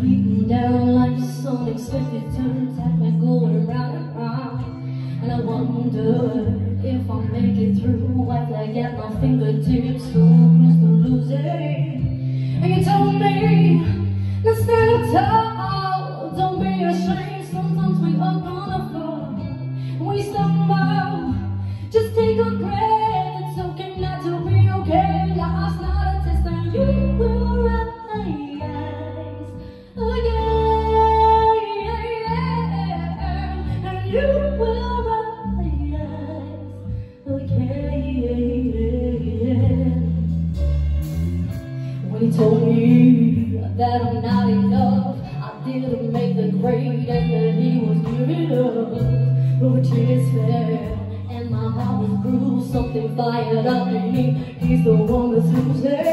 beating down like unexpected turns had me going round and round. And I wonder if I'll make it through. White flag at my fingertips, so close to losing. And you told me, now stand tall, don't be ashamed. Sometimes we are gonna fall, we stumble. Just take a breath, it's okay not to be okay. Life's not a test and you will rise again. And you will rise again. When he told me that I'm not enough, I didn't make the grade and that he was near enough. But tears fell and my heart was bruised. Something fired up in me, he's the one that's losing.